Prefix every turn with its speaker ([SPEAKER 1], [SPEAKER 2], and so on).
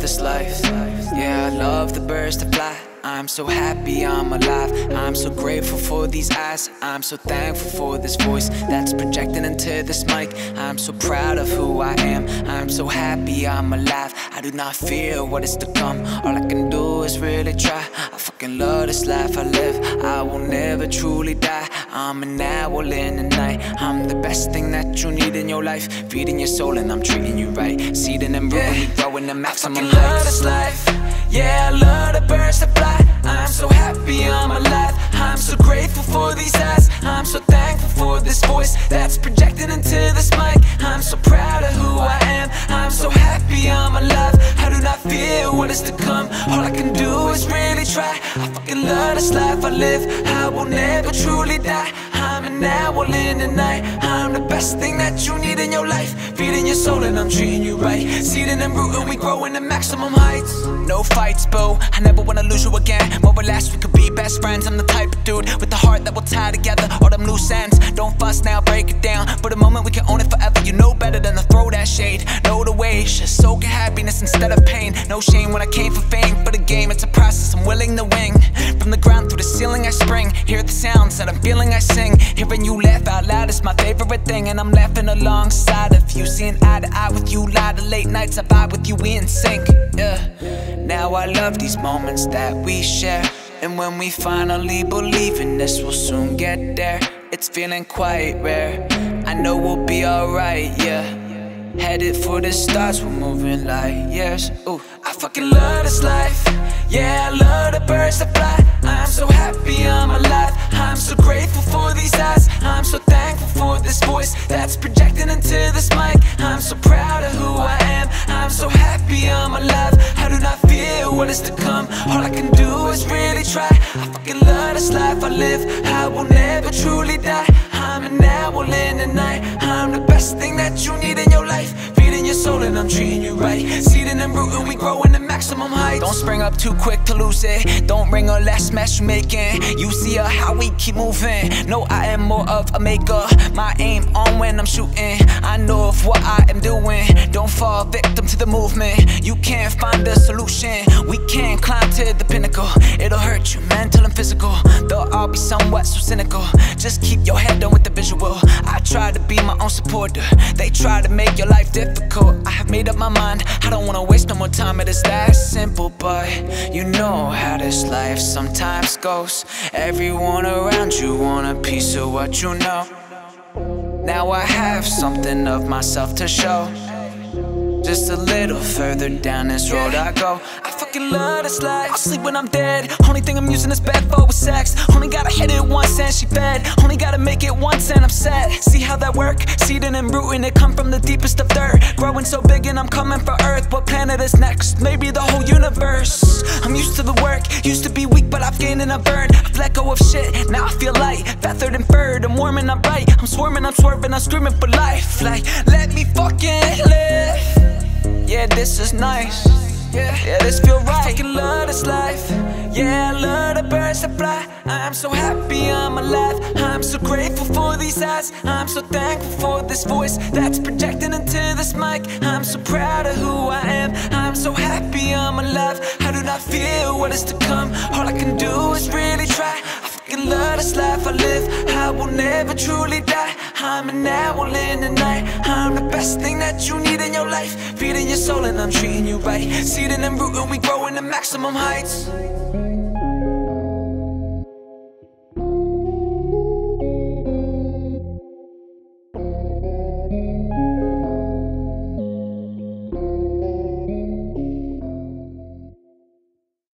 [SPEAKER 1] this life. Yeah, I love the birds that fly. I'm so happy I'm alive. I'm so grateful for these eyes. I'm so thankful for this voice that's projecting into this mic. I'm so proud of who I am. I'm so happy I'm alive. I do not fear what is to come. All I can do is really try. I fucking love this life I live. I will never truly die. I'm an owl in the night. I'm the best thing that you need in your life. Feeding your soul and I'm treating you right. Seeding and rooting, we growing the maximum heights. I love this life. Yeah, I love the birds that fly. I'm so happy I'm alive. I'm so grateful for these eyes. I'm so thankful for this voice that's projected into this mic. I'm so proud of who I am. I'm so happy I'm alive. I do not fear what is to come. All I can do is really try. I fucking love this life I live. I will never truly die. I'm an owl in the night. I'm the best thing that you need in your life. Feeding your soul and I'm treating you right. Seeding and rooting, we grow in the maximum heights. No fights, boo, I never wanna lose you again. More or less, we could be best friends. I'm the type of dude with the heart that will tie together all them loose ends. Don't fuss now, break it down. For the moment, we can own it forever. You know better than to throw that shade. Know the way, just soak in happiness instead of pain. No shame when I came for fame. For the game, it's a process I'm willing to wing. From the ground through the ceiling, I spring. Hear the sounds that I'm feeling, I sing. Hearing you laugh out loud is my favorite thing. And I'm laughing alongside of you. Seeing eye to eye with you. Lie to late nights, I vibe with you, we in sync. Yeah. Now I love these moments that we share. And when we finally believe in this, we'll soon get there. It's feeling quite rare. I know we'll be alright, yeah. Headed for the stars, we're moving light years. Ooh, I fucking love this life. Yeah, I love the birds that fly. I'm so happy I'm alive. I'm so grateful for these eyes. I'm so thankful for this voice that's projecting into this mic. I'm so proud of who I am. I'm so happy I'm alive. I do not fear what is to come. All I can do is really try. I fucking love this life I live. I will never truly die. I'm an owl in the night. I'm the best thing that you need in your life. Feeding your soul and I'm treating you right. Seeding and rooting, we grow in the maximum heights. Don't spring up too quick to lose it. Don't ring a last mess you making. You see how we keep moving. No, I am more of a maker. My aim on when I'm shooting. I know of what I am doing. Don't fall victim to the movement. You can't find a solution. We can't climb to the pinnacle. It'll hurt you, mental and physical. Though I'll be somewhat so cynical. Just keep your head on with the visual. I try to be my own supporter. They try to make your life difficult. I have made up my mind. I don't wanna waste no more time. It is that simple, but you know how this life sometimes goes. Everyone around you want a piece of what you know. Now I have something of myself to show. Just a little further down this road I go. I fucking love this life. I'll sleep when I'm dead. Only thing I'm using this bed for is sex. Only gotta hit it once and she fed. Only gotta make it once and I'm set. See how that work? Seeding and rooting, it come from the deepest of dirt. Growing so big and I'm coming for Earth. What planet is next? Maybe the whole universe. I'm used to the work. Used to be weak but I've gained and I've burned. I've let go of shit, now I feel light. Feathered and furred, I'm warm and I'm bright. I'm swarming, I'm swerving, I'm screaming for life. Like, let me fucking live. Yeah, this is nice. Yeah, this feel right. I fucking love this life. Yeah, I love the birds that fly. I'm so happy I'm alive. I'm so grateful for these eyes. I'm so thankful for this voice that's projecting into this mic. I'm so proud of who I am. I'm so happy I'm alive. I do not fear what is to come. All I can do is really try. I fucking love this life I live. I will never truly die. I'm an owl in the night. I'm the best thing that you need in your life. Feeding your soul and I'm treating you right. Seeding and rooting, we grow in the maximum heights.